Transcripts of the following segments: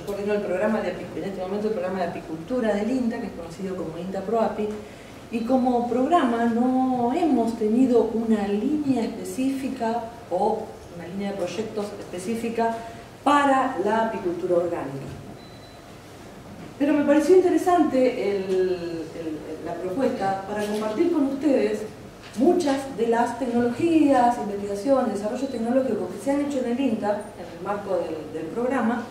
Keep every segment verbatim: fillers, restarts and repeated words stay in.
Coordino el programa de, en este momento el programa de apicultura del INTA, que es conocido como INTA ProApi, y como programa no hemos tenido una línea específica o una línea de proyectos específica para la apicultura orgánica. Pero me pareció interesante el, el, la propuesta para compartir con ustedes muchas de las tecnologías, investigaciones, desarrollos tecnológicos que se han hecho en el INTA, en el marco del, del programa,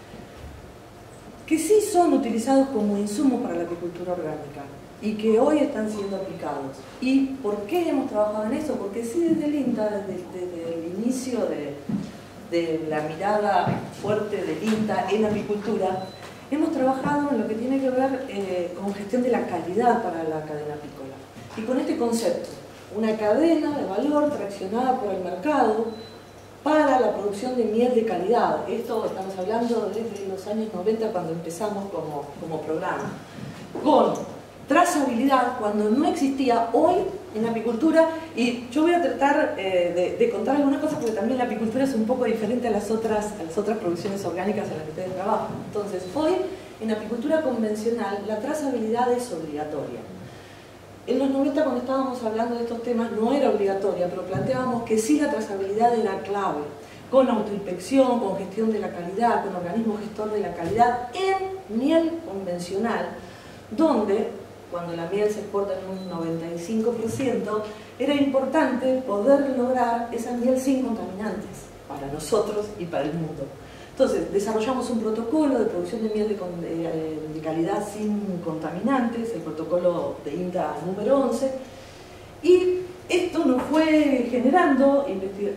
que sí son utilizados como insumos para la apicultura orgánica y que hoy están siendo aplicados. ¿Y por qué hemos trabajado en eso? Porque sí, desde el INTA, desde, desde el inicio de, de la mirada fuerte del INTA en apicultura, hemos trabajado en lo que tiene que ver eh, con gestión de la calidad para la cadena apícola. Y con este concepto, una cadena de valor traccionada por el mercado para la producción de miel de calidad. Esto estamos hablando desde los años noventa, cuando empezamos como, como programa. Con trazabilidad, cuando no existía hoy en apicultura, y yo voy a tratar eh, de, de contar algunas cosas porque también la apicultura es un poco diferente a las otras, a las otras producciones orgánicas en las que ustedes trabajan. Entonces, hoy en apicultura convencional la trazabilidad es obligatoria. En los noventa, cuando estábamos hablando de estos temas, no era obligatoria, pero planteábamos que sí la trazabilidad era clave, con autoinspección, con gestión de la calidad, con organismo gestor de la calidad, en miel convencional, donde, cuando la miel se exporta en un noventa y cinco por ciento, era importante poder lograr esa miel sin contaminantes, para nosotros y para el mundo. Entonces, desarrollamos un protocolo de producción de miel de, de, de calidad sin contaminantes, el protocolo de INTA número once, y esto nos fue generando,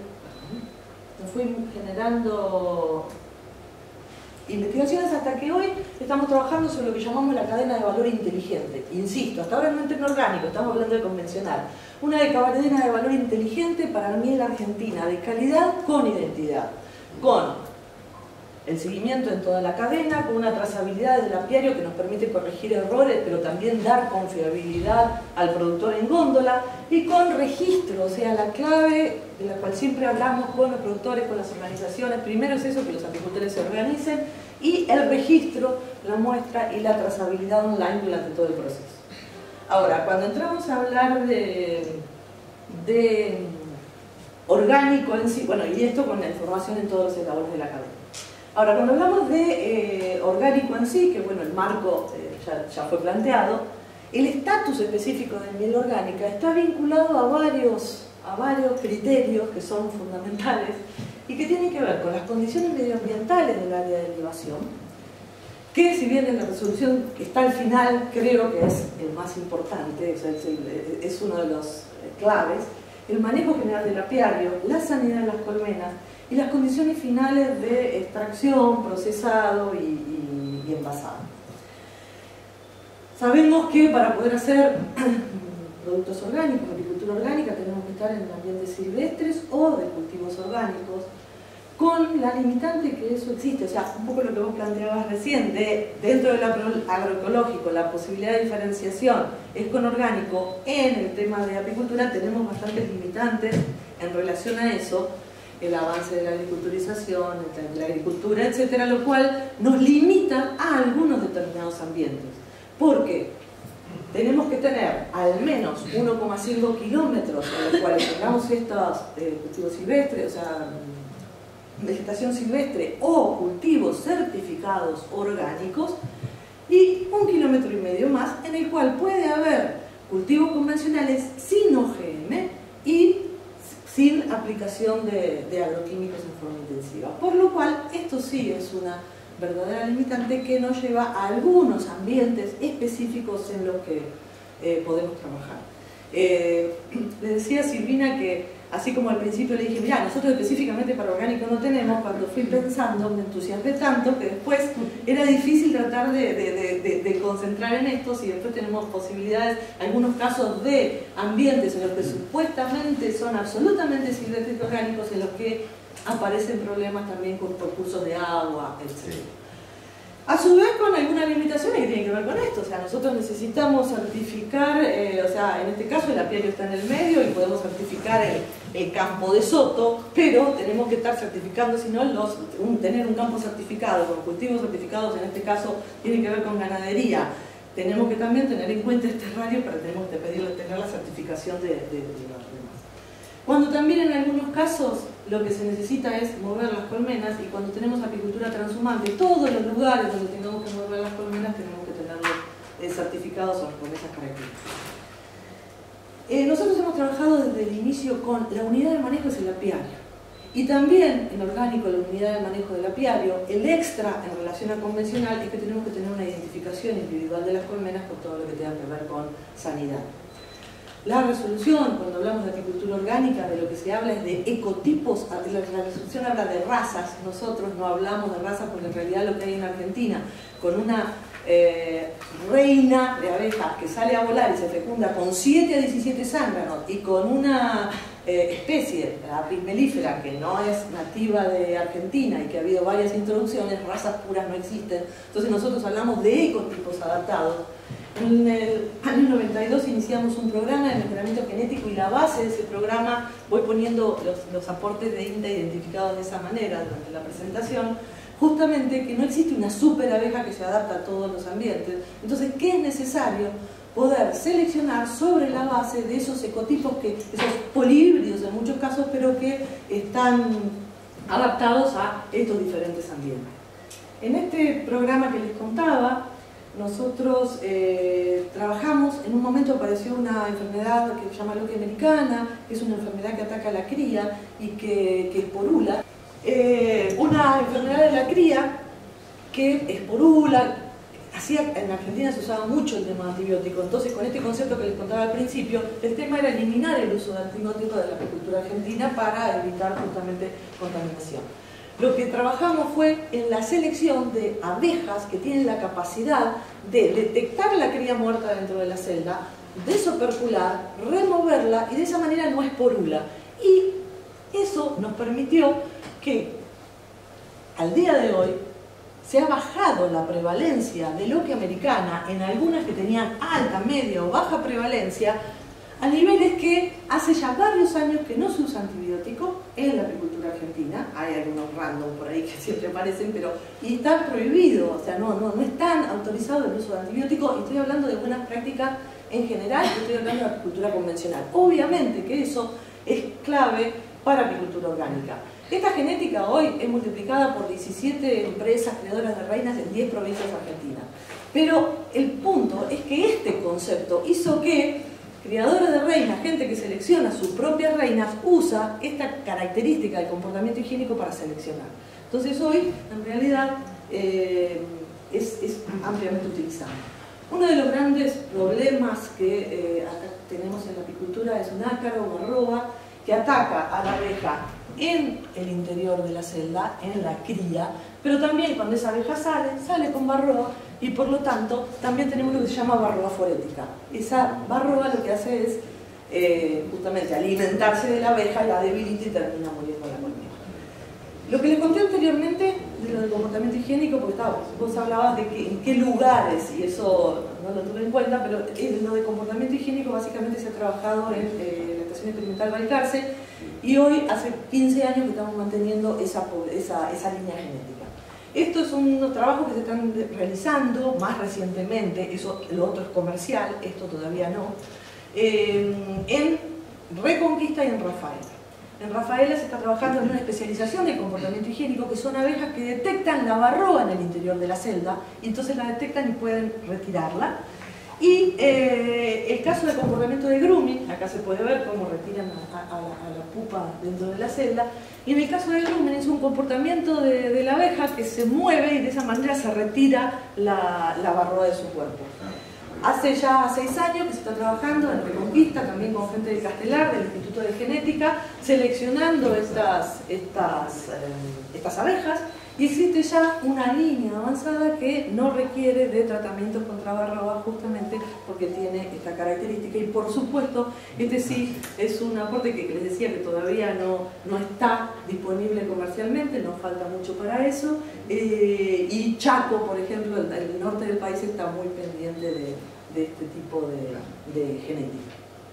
nos fue generando investigaciones hasta que hoy estamos trabajando sobre lo que llamamos la cadena de valor inteligente. Insisto, hasta ahora no es orgánico, estamos hablando de convencional. Una cadena de valor inteligente para la miel argentina, de calidad con identidad, con el seguimiento en toda la cadena, con una trazabilidad del apiario que nos permite corregir errores, pero también dar confiabilidad al productor en góndola, y con registro, o sea, la clave de la cual siempre hablamos con los productores, con las organizaciones. Primero es eso, que los apicultores se organicen, y el registro, la muestra y la trazabilidad online durante todo el proceso. Ahora, cuando entramos a hablar de, de orgánico en sí, bueno, y esto con la información en todos los eslabones de la cadena. Ahora, cuando hablamos de eh, orgánico en sí, que bueno, el marco eh, ya, ya fue planteado, el estatus específico de miel orgánica está vinculado a varios, a varios criterios que son fundamentales y que tienen que ver con las condiciones medioambientales del área de derivación, que si bien en la resolución que está al final creo que es el más importante, o sea, es, el, es uno de los claves, el manejo general del apiario, la sanidad de las colmenas, y las condiciones finales de extracción, procesado y, y, y envasado. Sabemos que para poder hacer productos orgánicos, agricultura orgánica, tenemos que estar en ambientes silvestres o de cultivos orgánicos, con la limitante que eso existe, o sea, un poco lo que vos planteabas recién, de, dentro del agroecológico, la posibilidad de diferenciación es con orgánico. En el tema de apicultura tenemos bastantes limitantes en relación a eso, el avance de la agriculturización, de la agricultura, etcétera, lo cual nos limita a algunos determinados ambientes. Porque tenemos que tener al menos uno coma cinco kilómetros en los cuales tengamos estos eh, cultivos silvestres, o sea, vegetación silvestre o cultivos certificados orgánicos, y un kilómetro y medio más en el cual puede haber cultivos convencionales sin O G M y sin aplicación de, de agroquímicos en forma intensiva. Por lo cual, esto sí es una verdadera limitante que nos lleva a algunos ambientes específicos en los que eh, podemos trabajar. Eh, le decía a Silvina que, así como al principio le dije, mira, nosotros específicamente para orgánico no tenemos, cuando fui pensando me entusiasmé tanto que después era difícil tratar de, de, de, de, de concentrar en esto, si después tenemos posibilidades, algunos casos de ambientes en los que supuestamente son absolutamente silvestres orgánicos, en los que aparecen problemas también con recursos de agua, etcétera. A su vez con algunas limitaciones que tienen que ver con esto, o sea, nosotros necesitamos certificar, eh, o sea, en este caso el apiario está en el medio y podemos certificar el, el campo de soto, pero tenemos que estar certificando, si no, los, un, tener un campo certificado, con cultivos certificados, en este caso tiene que ver con ganadería. Tenemos que también tener en cuenta este radio, pero tenemos que pedirle, tener la certificación de, de, de los demás. Cuando también en algunos casos lo que se necesita es mover las colmenas, y cuando tenemos apicultura transhumante, todos los lugares donde tengamos que mover las colmenas tenemos que tenerlos eh, certificados con esas características. Eh, nosotros hemos trabajado desde el inicio con la unidad de manejo es el apiario, y también en orgánico la unidad de manejo del apiario. El extra en relación a convencional es que tenemos que tener una identificación individual de las colmenas por todo lo que tenga que ver con sanidad. La resolución, cuando hablamos de apicultura orgánica, de lo que se habla es de ecotipos. La resolución habla de razas. Nosotros no hablamos de razas porque en realidad lo que hay en Argentina, con una eh, reina de abejas que sale a volar y se fecunda con siete a diecisiete zánganos, y con una eh, especie, la apis mellifera, que no es nativa de Argentina y que ha habido varias introducciones, razas puras no existen. Entonces nosotros hablamos de ecotipos adaptados. En el año noventa y dos iniciamos un programa de mejoramiento genético, y la base de ese programa, voy poniendo los, los aportes de INTA identificados de esa manera durante la presentación, justamente que no existe una super abeja que se adapta a todos los ambientes. Entonces, ¿qué es necesario? Poder seleccionar sobre la base de esos ecotipos, que, esos polihíbridos en muchos casos, pero que están adaptados a estos diferentes ambientes. En este programa que les contaba, nosotros eh, trabajamos, en un momento apareció una enfermedad que se llama loquia americana, que es una enfermedad que ataca a la cría y que, que esporula. Eh, una enfermedad de la cría que esporula. Hacía, en Argentina se usaba mucho el tema antibiótico, entonces con este concepto que les contaba al principio, el tema era eliminar el uso de antibióticos de la apicultura argentina para evitar justamente contaminación. Lo que trabajamos fue en la selección de abejas que tienen la capacidad de detectar la cría muerta dentro de la celda, desopercular, removerla y de esa manera no esporula. Y eso nos permitió que al día de hoy se ha bajado la prevalencia de loquia americana en algunas que tenían alta, media o baja prevalencia, a niveles que hace ya varios años que no se usa antibiótico en la apicultura argentina. Hay algunos random por ahí que siempre aparecen, pero y está prohibido, o sea, no, no, no está autorizado el uso de antibióticos, y estoy hablando de buenas prácticas en general, estoy hablando de apicultura convencional. Obviamente que eso es clave para apicultura orgánica. Esta genética hoy es multiplicada por diecisiete empresas creadoras de reinas en diez provincias argentinas. Pero el punto es que este concepto hizo que criadores de reinas, gente que selecciona sus propias reinas, usa esta característica del comportamiento higiénico para seleccionar. Entonces hoy, en realidad, eh, es, es ampliamente utilizado. Uno de los grandes problemas que eh, acá tenemos en la apicultura es un ácaro o arroba que ataca a la abeja en el interior de la celda, en la cría, pero también cuando esa abeja sale, sale con varroa, y por lo tanto también tenemos lo que se llama varroa forética. Esa varroa lo que hace es eh, justamente alimentarse de la abeja, la debilita y termina muriendo la colmena. Lo que les conté anteriormente de lo del comportamiento higiénico, porque estaba, vos hablabas de que, en qué lugares, y eso no lo tuve en cuenta, pero lo de comportamiento higiénico básicamente se ha trabajado en eh, la estación experimental Balcarce, y hoy hace quince años que estamos manteniendo esa, esa, esa línea genética. Estos son unos trabajos que se están realizando más recientemente, eso, lo otro es comercial, esto todavía no, eh, en Reconquista y en Rafaela. En Rafaela se está trabajando en una especialización de comportamiento higiénico, que son abejas que detectan la varroa en el interior de la celda, y entonces la detectan y pueden retirarla. Y eh, el caso de comportamiento de grooming, acá se puede ver cómo retiran a, a, a, la, a la pupa dentro de la celda, y en el caso de grooming es un comportamiento de, de la abeja que se mueve y de esa manera se retira la, la varroa de su cuerpo. Hace ya seis años que se está trabajando en Reconquista, también con gente de Castelar, del Instituto de Genética, seleccionando estas, estas, eh, estas abejas, Y existe ya una línea avanzada que no requiere de tratamientos contra barroa justamente porque tiene esta característica. Y por supuesto, este sí es un aporte que les decía que todavía no, no está disponible comercialmente, nos falta mucho para eso. Eh, y Chaco, por ejemplo, el, el norte del país está muy pendiente de, de este tipo de, de genética.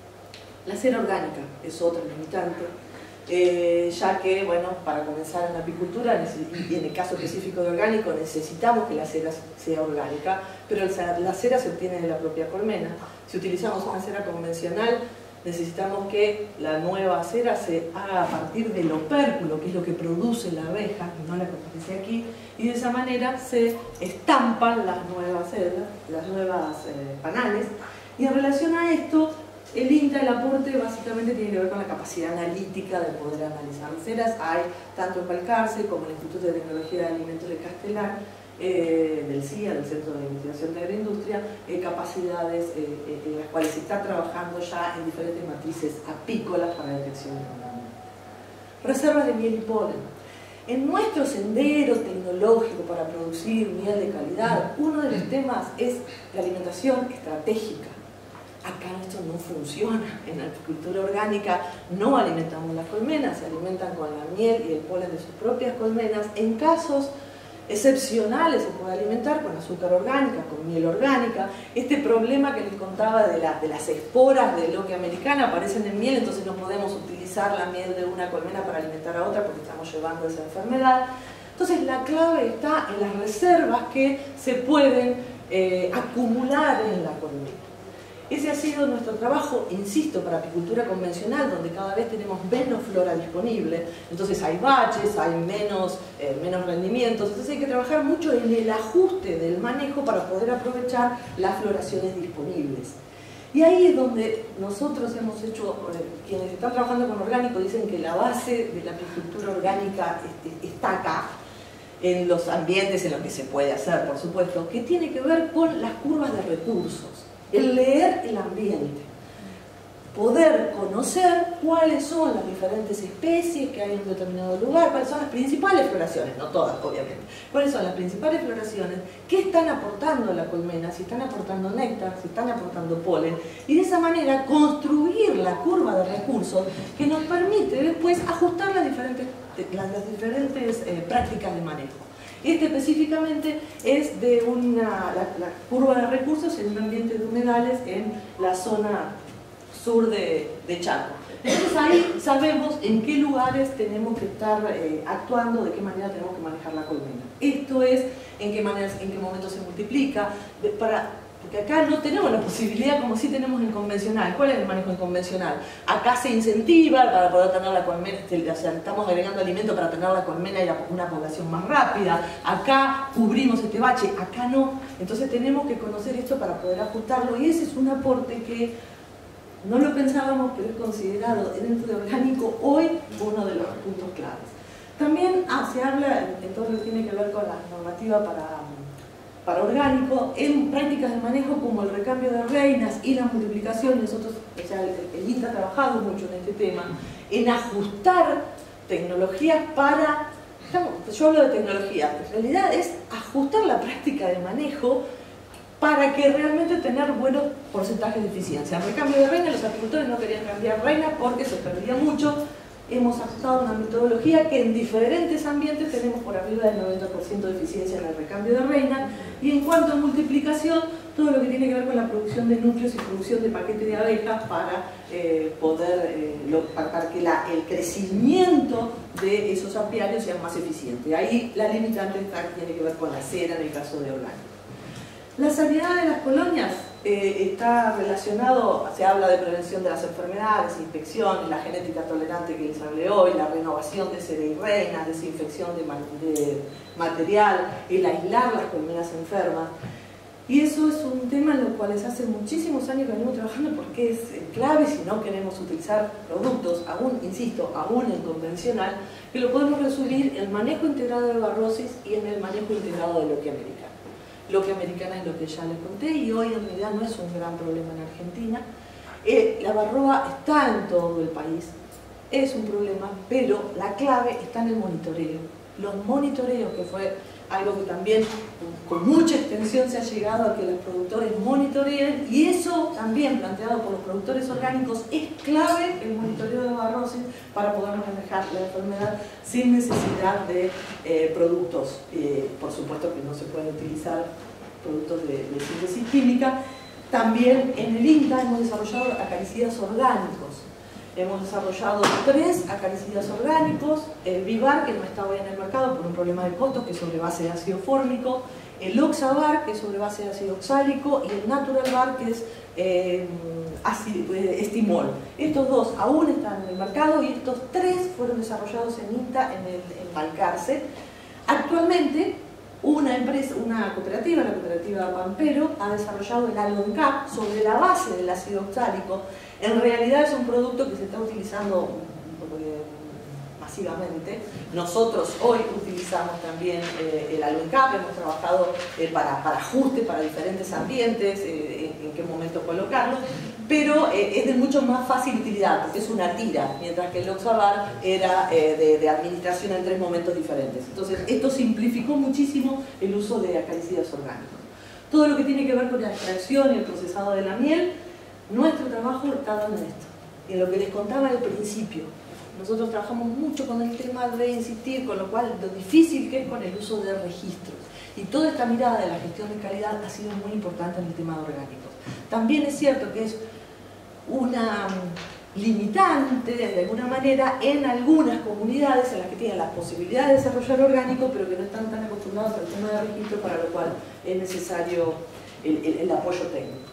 La cera orgánica es otra limitante. Eh, ya que, bueno, para comenzar en la apicultura, y en el caso específico de orgánico, necesitamos que la cera sea orgánica, pero la cera se obtiene de la propia colmena. Si utilizamos una cera convencional, necesitamos que la nueva cera se haga a partir del opérculo, que es lo que produce la abeja, y no la que aparece aquí, y de esa manera se estampan las nuevas ceras, las nuevas eh, panales. Y en relación a esto, el INTA, el aporte, básicamente tiene que ver con la capacidad analítica de poder analizar ceras. Hay, tanto en Balcarce como en el Instituto de Tecnología de Alimentos de Castelar, eh, del C I A, del Centro de Investigación de Agroindustria, eh, capacidades eh, eh, en las cuales se está trabajando ya en diferentes matrices apícolas para detección de contaminación. Reservas de miel y polen. En nuestro sendero tecnológico para producir miel de calidad, uno de los temas es la alimentación estratégica. Acá esto no funciona. En la agricultura orgánica no alimentamos las colmenas, se alimentan con la miel y el polen de sus propias colmenas. En casos excepcionales se puede alimentar con azúcar orgánica, con miel orgánica. Este problema que les contaba de, la, de las esporas de loquia americana aparecen en miel, entonces no podemos utilizar la miel de una colmena para alimentar a otra porque estamos llevando esa enfermedad. Entonces la clave está en las reservas que se pueden eh, acumular en la colmena. Ese ha sido nuestro trabajo, insisto, para apicultura convencional, donde cada vez tenemos menos flora disponible, entonces hay baches, hay menos, eh, menos rendimientos, entonces hay que trabajar mucho en el ajuste del manejo para poder aprovechar las floraciones disponibles. Y ahí es donde nosotros hemos hecho, eh, quienes están trabajando con orgánico dicen que la base de la apicultura orgánica este, está acá, en los ambientes en los que se puede hacer, por supuesto, que tiene que ver con las curvas de recursos. El leer el ambiente, poder conocer cuáles son las diferentes especies que hay en un determinado lugar, cuáles son las principales floraciones, no todas obviamente, cuáles son las principales floraciones, qué están aportando a la colmena, si están aportando néctar, si están aportando polen, y de esa manera construir la curva de recursos que nos permite después ajustar las diferentes, las, las diferentes eh, prácticas de manejo. Este específicamente es de una, la, la curva de recursos en un ambiente de humedales en la zona sur de, de Chaco. Entonces ahí sabemos en qué lugares tenemos que estar eh, actuando, de qué manera tenemos que manejar la colmena. Esto es en qué, maneras, en qué momento se multiplica, de, para, porque acá no tenemos la posibilidad como sí tenemos en convencional. ¿Cuál es el manejo en convencional? Acá se incentiva para poder tener la colmena, o sea, estamos agregando alimento para tener la colmena y la, una población más rápida. Acá cubrimos este bache, acá no. Entonces tenemos que conocer esto para poder ajustarlo y ese es un aporte que no lo pensábamos, pero es considerado dentro de orgánico hoy uno de los puntos claves. También ah, se habla en todo lo que tiene que ver con la normativa para... para orgánico, en prácticas de manejo como el recambio de reinas y la multiplicación. Nosotros, o sea, el, el INTA ha trabajado mucho en este tema, en ajustar tecnologías para, yo hablo de tecnología, en realidad es ajustar la práctica de manejo para que realmente tener buenos porcentajes de eficiencia. El recambio de reinas, los apicultores no querían cambiar reinas porque se perdía mucho. Hemos ajustado una metodología que en diferentes ambientes tenemos por arriba del noventa por ciento de eficiencia en el recambio de reina. Y en cuanto a multiplicación, todo lo que tiene que ver con la producción de núcleos y producción de paquetes de abejas para eh, poder, eh, lo, para, para que la, el crecimiento de esos apiarios sea más eficiente. Ahí la limitante está, tiene que ver con la cera en el caso de orgánico. La sanidad de las colonias eh, está relacionado, se habla de prevención de las enfermedades, inspecciones, la genética tolerante que les hablé hoy, la renovación de cera y reinas, desinfección de, de material, el aislar las colmenas enfermas. Y eso es un tema en el cual hace muchísimos años que venimos trabajando porque es clave si no queremos utilizar productos, aún, insisto, aún en convencional, que lo podemos resumir en el manejo integrado de barrosis y en el manejo integrado de loquia americana. Loquia americana es lo que ya les conté y hoy en realidad no es un gran problema en Argentina. Eh, la barroa está en todo el país, es un problema, pero la clave está en el monitoreo. los monitoreos, que fue algo que también con mucha extensión se ha llegado a que los productores monitoreen, y eso también planteado por los productores orgánicos es clave, el monitoreo de barrosis, para poder manejar la enfermedad sin necesidad de eh, productos. Eh, por supuesto que no se pueden utilizar productos de, de síntesis química. También en el INTA hemos desarrollado acaricidas orgánicos. Hemos desarrollado tres acaricidas orgánicos, el Vivar, que no está hoy en el mercado por un problema de costos, que es sobre base de ácido fórmico, el Oxabar, que es sobre base de ácido oxálico, y el Natural Bar, que es eh, ácido, eh, estimol. Estos dos aún están en el mercado y estos tres fueron desarrollados en INTA, en, el, en Balcarce. Actualmente, una empresa, una cooperativa, la cooperativa Pampero, ha desarrollado el Algoncap sobre la base del ácido oxálico. En realidad es un producto que se está utilizando eh, masivamente. Nosotros hoy utilizamos también eh, el Algoncap, hemos trabajado eh, para, para ajuste, para diferentes ambientes, eh, en, en qué momento colocarlo, pero eh, es de mucho más fácil utilidad, porque es una tira, mientras que el Oxabar era eh, de, de administración en tres momentos diferentes. Entonces, esto simplificó muchísimo el uso de acaricidas orgánicos. Todo lo que tiene que ver con la extracción y el procesado de la miel, nuestro trabajo está dando en esto. Y en lo que les contaba al principio, nosotros trabajamos mucho con el tema de insistir, con lo cual lo difícil que es con el uso de registros. Y toda esta mirada de la gestión de calidad ha sido muy importante en el tema de orgánicos. También es cierto que es una limitante, de alguna manera, en algunas comunidades en las que tienen la posibilidad de desarrollar orgánico, pero que no están tan acostumbrados al tema de registro, para lo cual es necesario el, el, el apoyo técnico.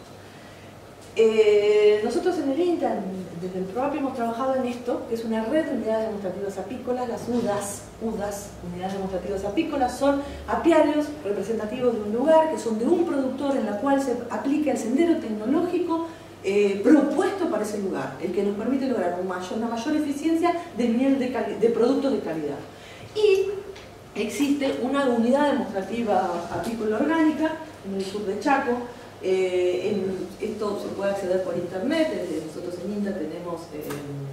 Eh, nosotros en el INTA, desde el PROAPI, hemos trabajado en esto, que es una red de unidades demostrativas apícolas. Las UDAS, UDAS, unidades demostrativas apícolas, son apiarios representativos de un lugar, que son de un productor, en la cual se aplica el sendero tecnológico eh, propuesto para ese lugar, el que nos permite lograr un mayor, una mayor eficiencia de miel de, de productos de calidad. Y existe una unidad demostrativa apícola orgánica en el sur de Chaco. Eh, en, esto se puede acceder por internet. Nosotros en INTA tenemos, eh,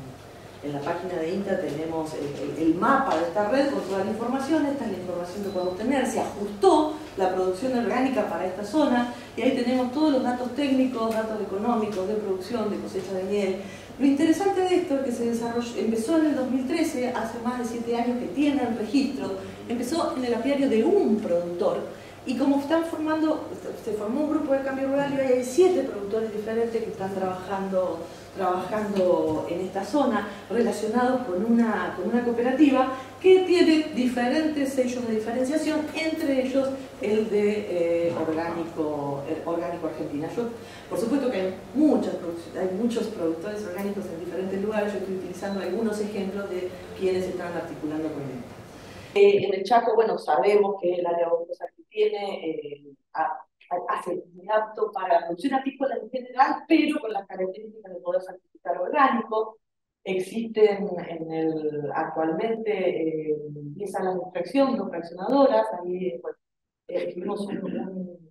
en la página de INTA tenemos el, el, el mapa de esta red con toda la información. Esta es la información que podemos tener. Se ajustó la producción orgánica para esta zona y ahí tenemos todos los datos técnicos, datos económicos, de producción, de cosecha de miel. Lo interesante de esto es que se desarrolló, empezó en el dos mil trece, hace más de siete años que tiene el registro. Empezó en el apiario de un productor. Y como están formando, se formó un grupo de cambio rural y hoy hay siete productores diferentes que están trabajando, trabajando en esta zona, relacionados con una, con una cooperativa que tiene diferentes sellos de diferenciación, entre ellos el de eh, orgánico, el orgánico Argentina. Yo, por supuesto que hay, muchas, hay muchos productores orgánicos en diferentes lugares. Yo estoy utilizando algunos ejemplos de quienes están articulando con él. Eh, en el Chaco, bueno, sabemos que el área boscosa que tiene eh, a, a, hace muy apto para la producción apícola en general, pero con las características de poder certificar orgánico. Existen en el, actualmente eh, diez salas de extracción, dos fraccionadoras. Ahí bueno, eh, tuvimos un, un, un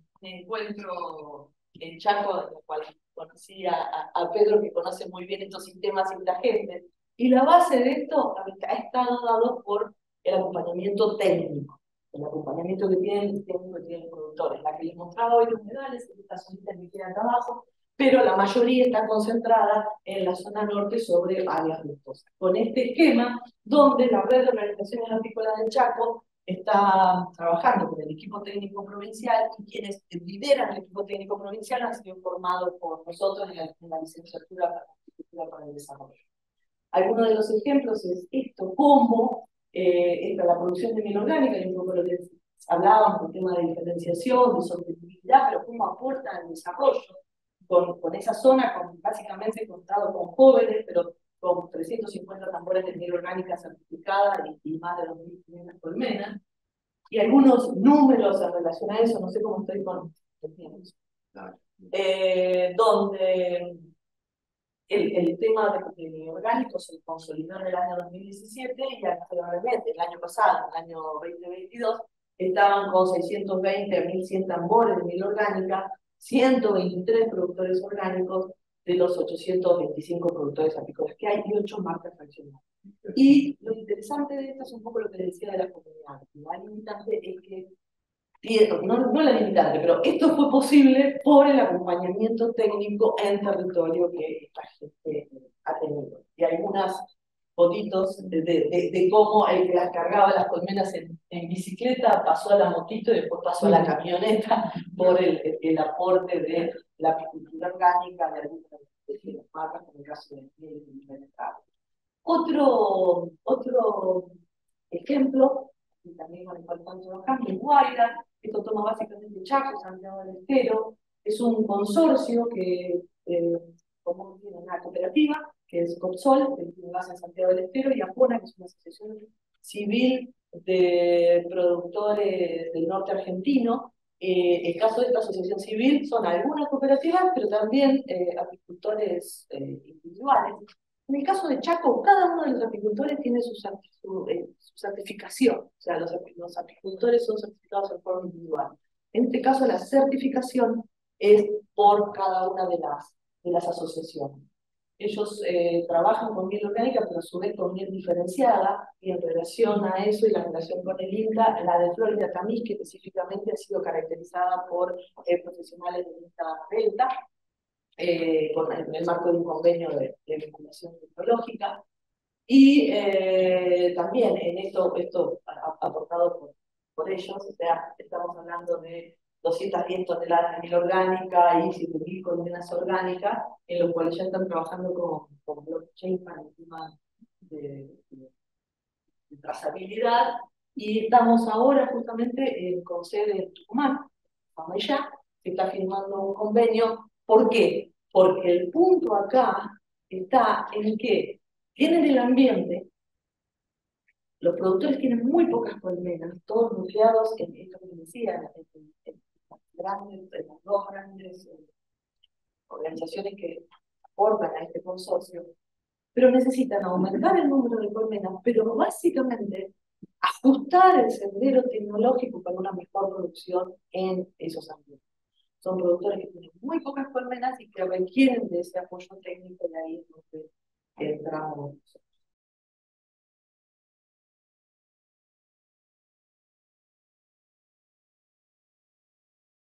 encuentro en Chaco, en el cual conocí a, a Pedro, que conoce muy bien estos sistemas y la gente. Y la base de esto ha estado dado por el acompañamiento técnico, el acompañamiento que tienen, técnico que tienen los productores. La que les mostraba hoy los medales, esta zonita que queda acá abajo, pero la mayoría está concentrada en la zona norte sobre áreas boscosas. Con este esquema, donde la red de organizaciones apícolas del Chaco está trabajando con el equipo técnico provincial, y quienes lideran el equipo técnico provincial han sido formados por nosotros en la, en la licenciatura para, para el desarrollo. Algunos de los ejemplos es esto, cómo Eh, la producción de miel orgánica, y un poco lo que hablábamos, el tema de diferenciación, de sostenibilidad, pero cómo aporta al desarrollo con, con esa zona, con, básicamente contado con jóvenes, pero con trescientos cincuenta tambores de miel orgánica certificada y, y más de dos mil quinientas colmenas. Y algunos números en relación a eso, no sé cómo estoy con el tiempo, eh, donde El, el tema de, de orgánico se consolidó en el año dos mil diecisiete y actualmente, el año pasado, el año veinte veintidós, estaban con seiscientos veinte a mil cien tambores de miel orgánica, ciento veintitrés productores orgánicos, de los ochocientos veinticinco productores apícolas que hay y ocho marcas fraccionadas. Y lo interesante de esto es un poco lo que decía de la comunidad. La limitante es que, no, no la limitante, pero esto fue posible por el acompañamiento técnico en territorio que esta gente ha tenido. Y algunas fotitos de, de, de, de cómo el que las cargaba las colmenas en, en bicicleta pasó a la motito y después pasó a la camioneta por el, el, el aporte de la apicultura orgánica de algunas de las marcas, como el caso de miel y mercado. Otro, otro ejemplo, y también con el cual estamos trabajando, es Guaira. Esto toma básicamente Chaco, Santiago del Estero. Es un consorcio que, eh, como tiene una cooperativa, que es COPSOL, que tiene base en Santiago del Estero, y APONA, que es una asociación civil de productores del norte argentino. Eh, el caso de esta asociación civil son algunas cooperativas, pero también eh, apicultores eh, individuales. En el caso de Chaco, cada uno de los apicultores tiene su, su, eh, su certificación, o sea, los, los apicultores son certificados en forma individual. En este caso, la certificación es por cada una de las, de las asociaciones. Ellos eh, trabajan con miel orgánica, pero a su vez con miel diferenciada, y en relación a eso y la relación con el INTA, la de Florida Tamis, que específicamente ha sido caracterizada por eh, profesionales del INTA Delta, Eh, con el, en el marco de un convenio de, de vinculación tecnológica. Y eh, también en esto, esto aportado por, por ellos, o sea, estamos hablando de doscientas diez toneladas de miel orgánica y siete mil colmenas orgánicas, en los cuales ya están trabajando con, con blockchain para el tema de, de, de trazabilidad. Y estamos ahora justamente en, con sede en Tucumán, ya se está firmando un convenio. ¿Por qué? Porque el punto acá está en que tienen el ambiente, los productores tienen muy pocas colmenas, todos nucleados en esto que decía, en, en, en, las grandes, en las dos grandes eh, organizaciones que aportan a este consorcio, pero necesitan aumentar el número de colmenas, pero básicamente ajustar el sendero tecnológico para una mejor producción en esos ambientes. Son productores que tienen muy pocas colmenas y que requieren de ese apoyo técnico, y ahí es donde entramos